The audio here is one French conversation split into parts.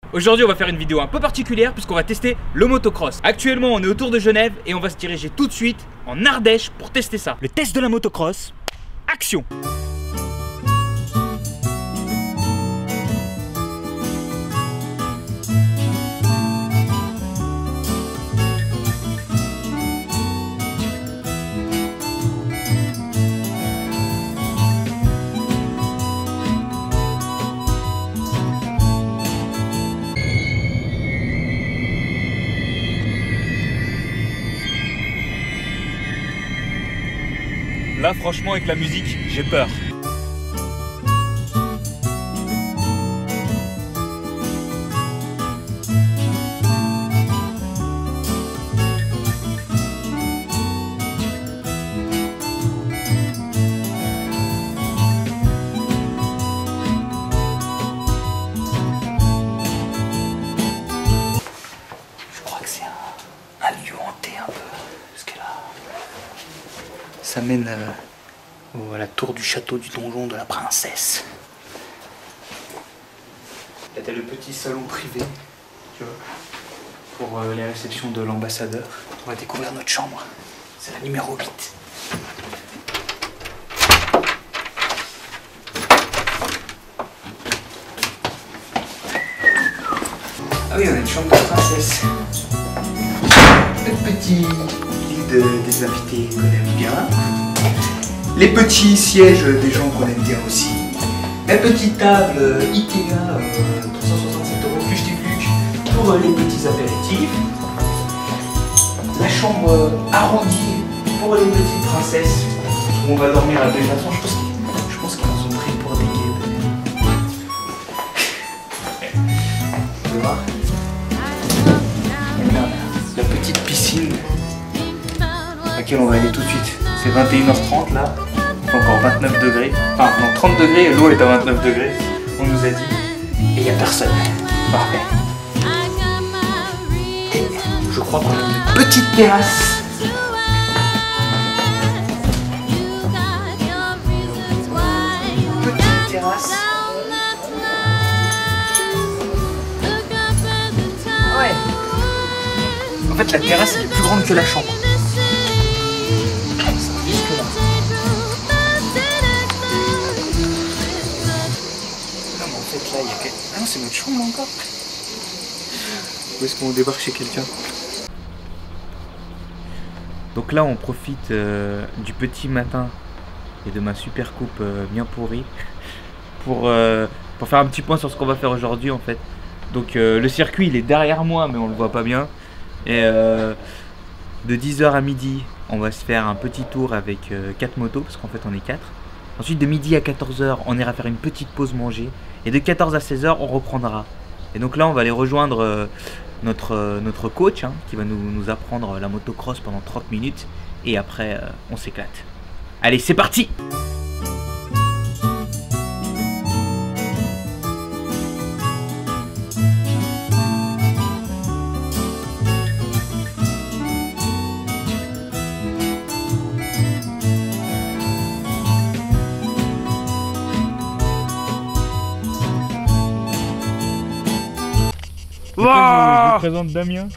Aujourd'hui on va faire une vidéo un peu particulière puisqu'on va tester le motocross. Actuellement on est autour de Genève et on va se diriger tout de suite en Ardèche pour tester ça. Le test de la motocross, action! Là franchement avec la musique j'ai peur. Je crois que c'est un lieu hanté un peu, parce que là ça mène à la tour du château du donjon de la princesse. Là t'as le petit salon privé, tu vois, pour les réceptions de l'ambassadeur. On va découvrir notre chambre, c'est la numéro 8. Ah oui, on a une chambre de princesse. Le petit lit des invités qu'on aime bien. Les petits sièges des gens qu'on aime bien aussi. La petite table Ikea, 367 € plus plus pour les petits apéritifs. La chambre arrondie pour les petites princesses. Où on va dormir à deux façons. Je pense qu'ils nous ont pris pour des gays. Tu vas voir. La petite piscine à laquelle on va aller tout de suite. C'est 21h30 là, il fait encore 29 degrés. Enfin non, 30 degrés, l'eau est à 29 degrés, on nous a dit. Et il n'y a personne. Parfait. Et je crois qu'on a une petite terrasse. Petite terrasse. Ouais. En fait la terrasse elle est plus grande que la chambre. Là, il y a quelqu'un. Ah non, c'est notre chambre encore. Où est-ce qu'on débarque chez quelqu'un? Donc là on profite du petit matin et de ma super coupe bien pourrie pour faire un petit point sur ce qu'on va faire aujourd'hui en fait. Donc le circuit il est derrière moi mais on le voit pas bien. Et de 10h à midi on va se faire un petit tour avec 4 motos parce qu'en fait on est 4. Ensuite de midi à 14h on ira faire une petite pause manger. Et de 14 à 16h on reprendra. Et donc là on va aller rejoindre notre coach hein, qui va nous apprendre la motocross pendant 30 minutes. Et après on s'éclate. Allez c'est parti! Je vous présente Damien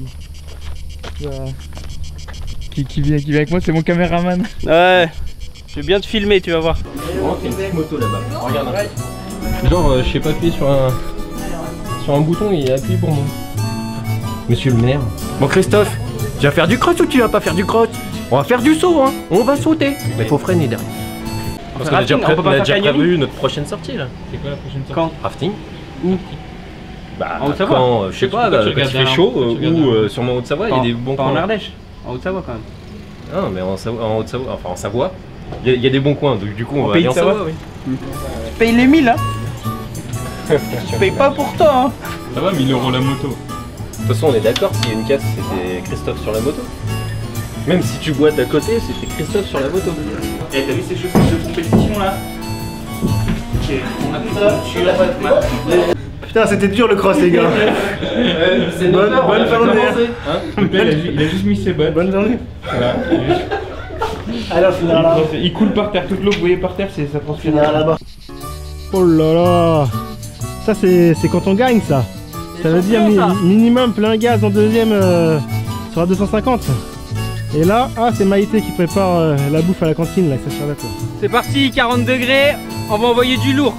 qui vient avec moi, c'est mon caméraman. Ouais, je vais bien te filmer, tu vas voir. Oh, c'est une petite moto là-bas, regarde. Genre, je sais pas appuyer sur un bouton et il a appuyé pour moi. Monsieur le maire. Bon Christophe, tu vas faire du cross ou tu vas pas faire du cross? On va faire du saut hein, on va sauter. Mais faut freiner derrière. Parce qu'on a déjà, prévu notre prochaine sortie là. C'est quoi la prochaine sortie? Quand? Rafting. Où? Bah, en Haute-Savoie. quand, je sais pas, quand il fait chaud, ou sur mon Haute-Savoie, il y a des bons coins. Pas en Ardèche, en Haute-Savoie quand même. Non, mais en Haute-Savoie, enfin en Savoie, il y a des bons coins, donc du coup on va aller aller en Savoie. Oui. Tu payes les 1000 hein. Tu payes pas pour toi hein. Ça va, 1000 € la moto. De toute façon, on est d'accord, s'il y a une casse, c'était Christophe sur la moto. Même si tu boites à côté, c'était Christophe sur la moto. Eh, t'as vu ces chaussures de compétition là? Ok, on a tout ça, tu l'as pas. Putain, c'était dur le cross, les gars. C'est bonne journée. Il a juste mis ses bottes. Bonne journée. Voilà. Alors, finira là. Il coule par terre, toute l'eau que vous voyez par terre, ça transpire là-bas. Oh là là. Ça, c'est quand on gagne, ça. Ça veut dire minimum plein gaz en deuxième sur la 250. Et là, c'est Maïté qui prépare la bouffe à la cantine, là, avec sa charlotte. C'est parti, 40 degrés, on va envoyer du lourd.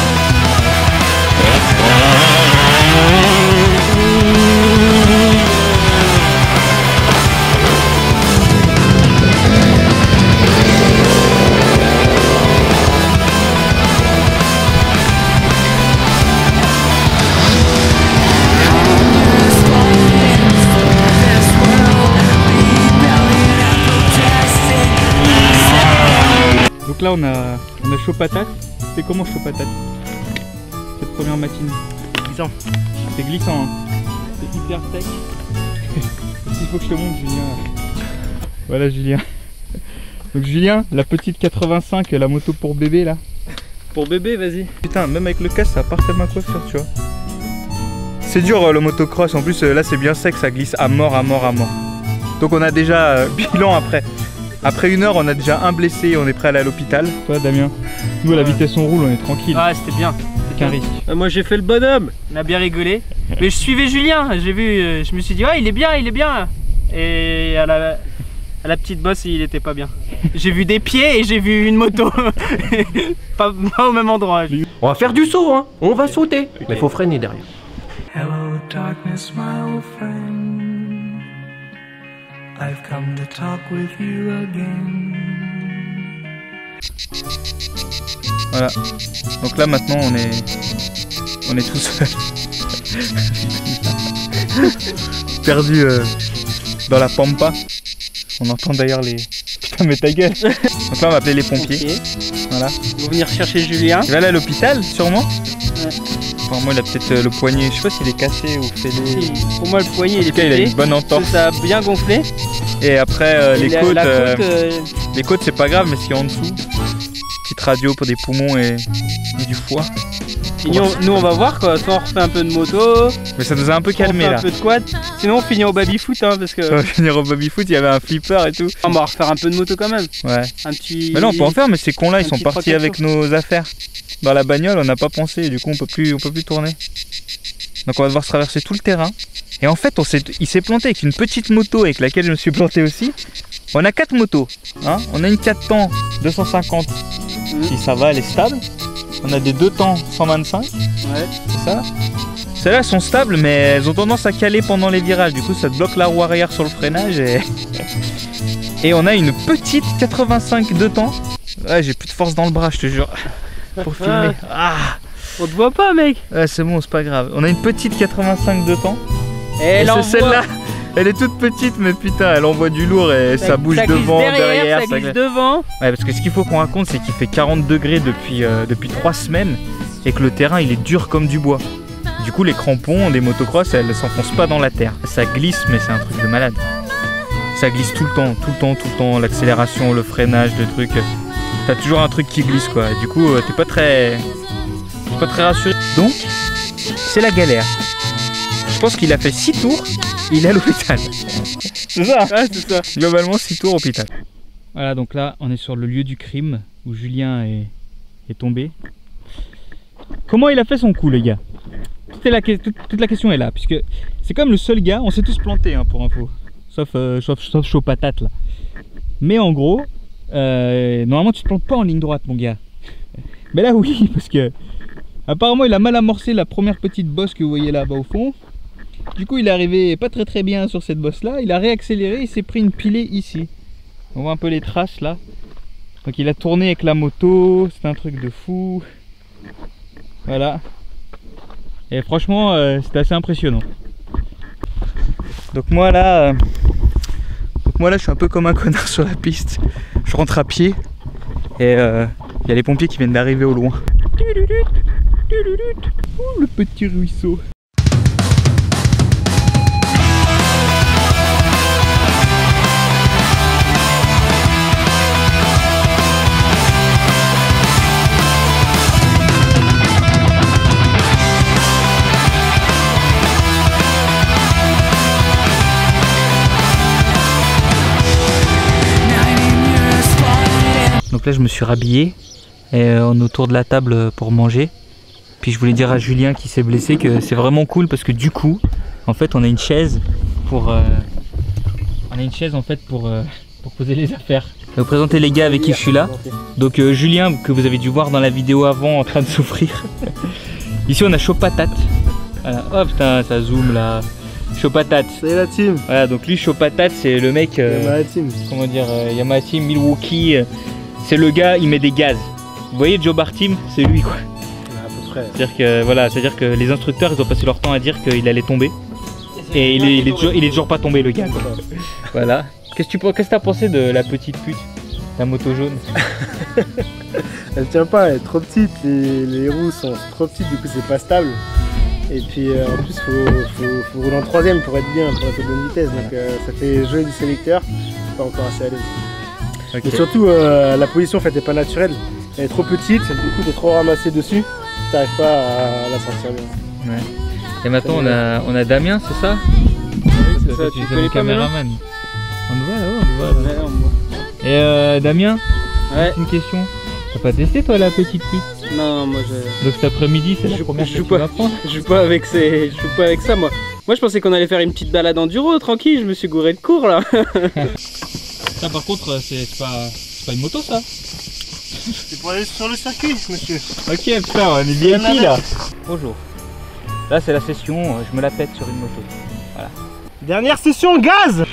Donc là on a chaud patate. C'est comment chaud patate cette première matinée? Glissant. C'est glissant, hein. C'est hyper sec. Il faut que je te montre Julien. Voilà Julien. Donc Julien, la petite 85, la moto pour bébé là. Pour bébé, vas-y. Putain, même avec le casque ça a parfait ma coiffure, tu vois. C'est dur le motocross, en plus là c'est bien sec, ça glisse à mort, à mort, à mort. Donc on a déjà bilan après. Après 1 heure, on a déjà un blessé, on est prêt à aller à l'hôpital. Toi Damien, nous à la vitesse on roule, on est tranquille. Ah, c'était bien. C'est qu'un risque. Moi j'ai fait le bonhomme. On a bien rigolé. Mais je suivais Julien, j'ai vu, je me suis dit, ouais, il est bien, il est bien. Et à la petite bosse, il était pas bien. J'ai vu des pieds et j'ai vu une moto. pas au même endroit. On va faire du saut, hein. On va sauter. Mais faut freiner derrière. Hello darkness, my old friend. I've come to talk with you again. Voilà. Donc là maintenant on est tout seul. Perdu dans la pampa. On entend d'ailleurs les... Putain mais ta gueule. Donc là on va appeler les pompiers. Voilà. Ils vont venir chercher Julien. Il va aller à l'hôpital sûrement. Ouais. Enfin, moi il a peut-être le poignet, je sais pas s'il est cassé ou fêlé. Pour moi le poignet il est il a pété. une bonne entorse. Ça a bien gonflé. Et après Et les côtes, les côtes c'est pas grave mais ce qu'il y a en dessous. Petite radio pour des poumons et du foie. Nous on va voir quoi, soit on refait un peu de moto. Mais ça nous a un peu calmé on fait là. un peu de quad. Sinon on finit au baby foot hein, parce que. On va finir au baby foot, il y avait un flipper et tout. On va refaire un peu de moto quand même. Ouais. Un petit. Mais non on peut en faire mais ces cons là ils un sont petit partis 3-4 avec nos affaires. Dans la bagnole on n'a pas pensé et du coup on peut plus tourner. Donc on va devoir traverser tout le terrain. Et en fait il s'est planté avec une petite moto avec laquelle je me suis planté aussi. On a 4 motos, hein. On a une 4 temps 250 si ça va, elle est stable. On a des 2 temps 125, Ouais. c'est ça. Celles-là elles sont stables mais elles ont tendance à caler pendant les virages. Du coup ça te bloque la roue arrière sur le freinage et on a une petite 85 2 temps. Ouais j'ai plus de force dans le bras je te jure. Pour filmer. Ah. On te voit pas mec. Ouais c'est bon c'est pas grave. On a une petite 85 2 temps. Et c'est celle-là. Elle est toute petite mais putain elle envoie du lourd et ça bouge devant, derrière, ça glisse devant. Ouais parce que ce qu'il faut qu'on raconte c'est qu'il fait 40 degrés depuis 3 semaines et que le terrain il est dur comme du bois. Du coup les crampons des motocross elles s'enfoncent pas dans la terre. Ça glisse mais c'est un truc de malade. Ça glisse tout le temps, l'accélération, le freinage, le truc. T'as toujours un truc qui glisse quoi. Du coup t'es pas très rassuré. Donc c'est la galère. Je pense qu'il a fait 6 tours. Il est à l'hôpital. C'est ça? Ouais, c'est ça. Globalement 6 tours hôpital. Voilà, donc là on est sur le lieu du crime où Julien est tombé. Comment il a fait son coup les gars? Toute la question est là, puisque c'est comme le seul gars, on s'est tous plantés hein, pour info. Sauf chaud patate là. Mais en gros, normalement tu te plantes pas en ligne droite mon gars. Mais là oui, parce que apparemment il a mal amorcé la première petite bosse que vous voyez là-bas au fond. Du coup il est arrivé pas très bien sur cette bosse là, il a réaccéléré, il s'est pris une pilée ici. On voit un peu les traces là. Donc il a tourné avec la moto, c'est un truc de fou. Voilà. Et franchement c'était assez impressionnant. Donc moi là je suis un peu comme un connard sur la piste. Je rentre à pied et il y a les pompiers qui viennent d'arriver au loin. Oh, le petit ruisseau. Donc là je me suis rhabillé et on est autour de la table pour manger. Puis je voulais dire à Julien qui s'est blessé que c'est vraiment cool parce que du coup, en fait, on a une chaise pour poser les affaires. Je vais vous présenter les gars avec qui je suis là. Donc Julien, que vous avez dû voir dans la vidéo avant en train de souffrir. Ici on a Chaud Patate. Voilà. Oh putain, ça zoome là. Chaud Patate. C'est la team. Voilà, donc lui Chaud Patate, c'est le mec. Yamaha Team. Comment dire, Yamaha Team, Milwaukee. C'est le gars, il met des gaz. Vous voyez Joe Bar Team, c'est lui quoi. À peu près. C'est-à-dire que voilà, c'est-à-dire que les instructeurs ils ont passé leur temps à dire qu'il allait tomber. Et il est toujours pas tombé le gars quoi. Voilà. Qu'est-ce que t'as pensé de la petite pute, la moto jaune? Elle tient pas, elle est trop petite, les roues sont trop petites, du coup c'est pas stable. Et puis en plus faut rouler en troisième pour être bien, pour être à bonne vitesse, donc ça fait jouer du sélecteur, c'est pas encore assez à l'aise. Okay. Mais surtout la position en fait est pas naturelle, elle est trop petite, du coup t'es trop ramassé dessus, t'arrives pas à la sortir bien. Ouais. Et maintenant on a Damien, c'est ça? Oui, c'est ça, tu connais le pas caméraman. On le voit là-haut, on le voit là. Ouais, on voit. Et Damien, Ouais. une question. T'as pas testé toi la petite pute? Non, moi je... Donc cet après-midi c'est la première que tu vas prendre? Je joue pas avec ça moi. Moi je pensais qu'on allait faire une petite balade enduro tranquille, je me suis gouré de cours là. Ça par contre c'est pas une moto ça? C'est pour aller sur le circuit monsieur. Ok putain, on est VIP là. Bonjour. Là c'est la session, je me la pète sur une moto. Voilà. Dernière session gaz.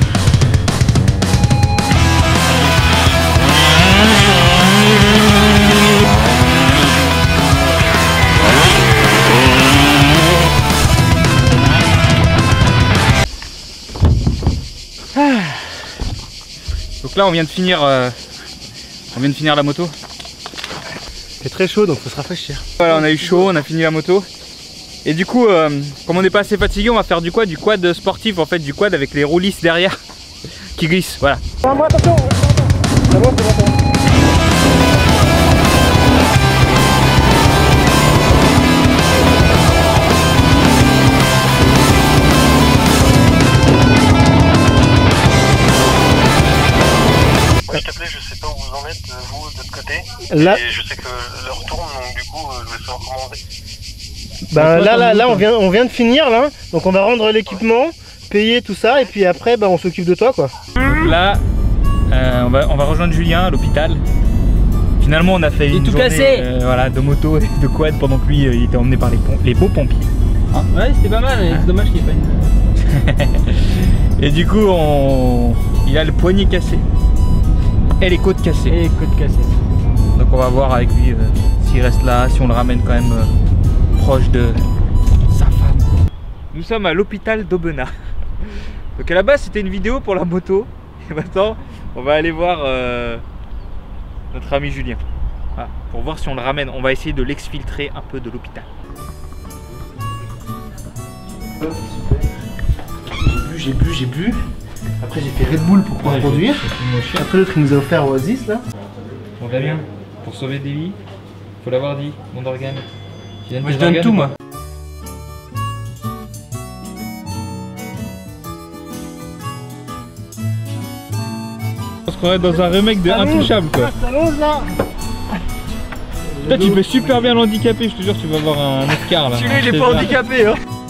Donc là on vient de finir la moto. C'est très chaud donc faut se rafraîchir. Voilà, on a eu chaud, on a fini la moto. Et du coup, comme on n'est pas assez fatigué, on va faire du quad sportif en fait, du quad avec les roues lisses derrière qui glissent. Voilà. Attention, c'est bon, c'est bon. S'il te plaît, je sais pas où vous en êtes, vous, de l'autre côté. Là... Et je sais que l'heure tourne, donc du coup, je vais savoir comment on fait. Ben là on vient de finir là, donc on va rendre l'équipement, payer tout ça et puis après on s'occupe de toi quoi. Donc là on va rejoindre Julien à l'hôpital. Finalement on a fait une journée voilà, de moto et de quad pendant que lui il était emmené par les beaux pompiers. Ah, ouais c'était pas mal, mais c'est dommage qu'il n'y ait pas une... Et du coup il a le poignet cassé et les côtes cassées. Et les côtes cassées. Donc on va voir avec lui s'il reste là, si on le ramène quand même proche de sa femme. Nous sommes à l'hôpital d'Aubenas. Donc à la base c'était une vidéo pour la moto. Et maintenant on va aller voir notre ami Julien. Voilà, pour voir si on le ramène. On va essayer de l'exfiltrer un peu de l'hôpital. J'ai bu. Après j'ai fait Red Bull pour pouvoir conduire. Après l'autre il nous a offert Oasis là. Bon Damien, pour sauver des vies, faut l'avoir dit, mon organe. Moi je donne tout moi. On se croirait dans un remake de Intouchable quoi. Toi tu peux super bien l'handicaper, je te jure tu vas avoir un Oscar là. Celui-là il est pas handicapé hein.